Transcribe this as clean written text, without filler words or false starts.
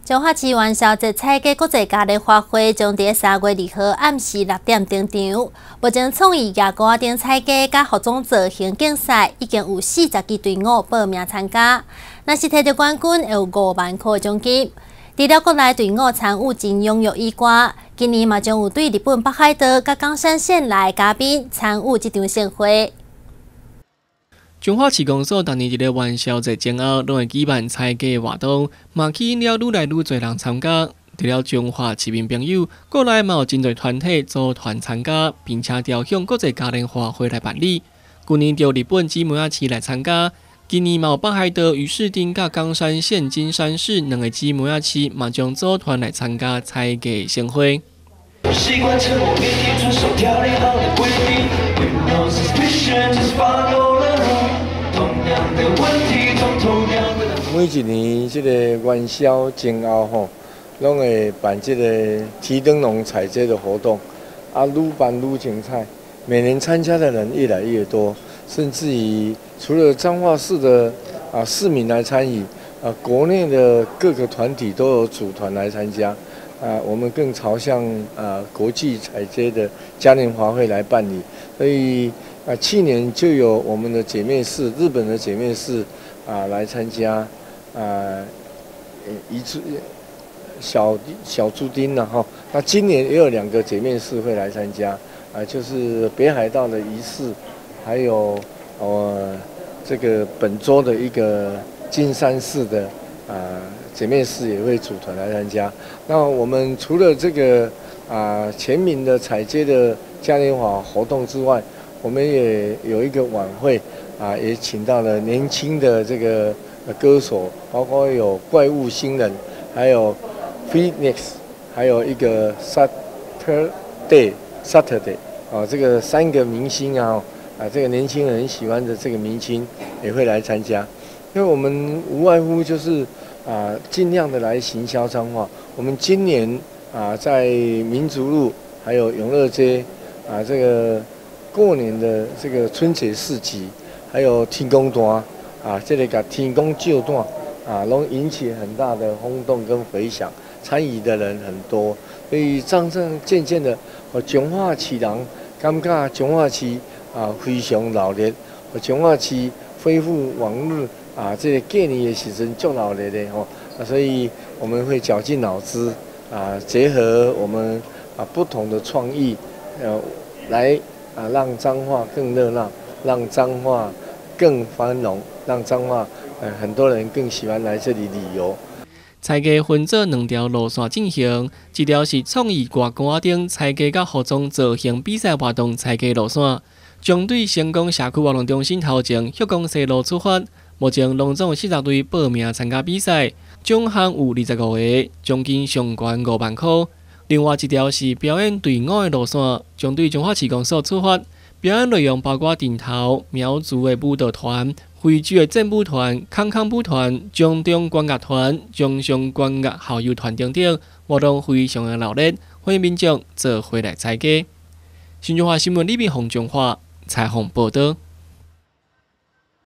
中华市元宵节彩价国际嘉年华会将伫3月2号暗时6点登场。目前创意牙膏顶彩价甲服装造型竞赛已经有40支队伍报名参加。若是摕到冠军，会有5万块奖金。除了国内队伍参与真踊跃以外，今年嘛将有对日本北海道甲冈山县来嘉宾参与这场盛会。 中华市公所逐年一个元宵节前后，拢会举办彩价活动，嘛吸引了愈来愈侪人参加。除了中华市民朋友，国内嘛有真侪团体组团参加，并且调向国际嘉年华会来办理。去年就日本姊妹仔市来参加，今年嘛有北海道鱼市町甲冈山县金山市2个姊妹仔市嘛将组团来参加彩价盛会。 习惯沉默，面对遵守条例后的规定。No suspicion, just follow the law。同样的问题，同样的。 每一年这个元宵前后吼，拢会办这个提灯笼彩街的活动，愈办愈精彩。每年参加的人越来越多，甚至于除了彰化市的市民来参与，国内的各个团体都有组团来参加。 我们更朝向国际彩街的嘉年华会来办理，所以去年就有我们的姐妹市，日本的姐妹市来参加，一次小猪丁了哈。那今年也有2个姐妹市会来参加，就是北海道的一市，还有这个本州的一个金山市的姐妹市也会组团来参加。那我们除了这个全民的彩街的嘉年华活动之外，我们也有一个晚会也请到了年轻的这个歌手，包括有怪物新人，还有 Phoenix， 还有一个 Saturday 这个3个明星这个年轻人很喜欢的这个明星也会来参加，因为我们无外乎就是。 尽量的来行销彰化。我们今年在民族路还有永乐街这个过年的这个春节市集，还有天公蛋这个天公救蛋拢引起很大的轰动跟回响，参与的人很多，所以渐渐的，彰化市人感觉彰化市非常热烈，彰化市恢复往日。 这个过年的时阵足热烈的吼，所以我们会绞尽脑汁结合我们不同的创意，来让彰化更热闹，让彰化更繁荣，让彰化很多人更喜欢来这里旅游。 彩价分做2条路线进行，一条是创意挂杆顶彩价甲服装造型比赛活动彩价路线，将对成功社区活动中心头前旭光西路出发。 目前拢总有40队报名参加比赛，奖项有25个，奖金上悬5万块。另外一条是表演队伍的路线，将对中华市公所出发。表演内容包括顶头、苗族的舞蹈团、非洲的正舞团、康康舞团、中中管乐团、中上管乐校友团等等，活动非常的热烈，欢迎民众做回来参加。新中华新闻李炳宏中华采访报道。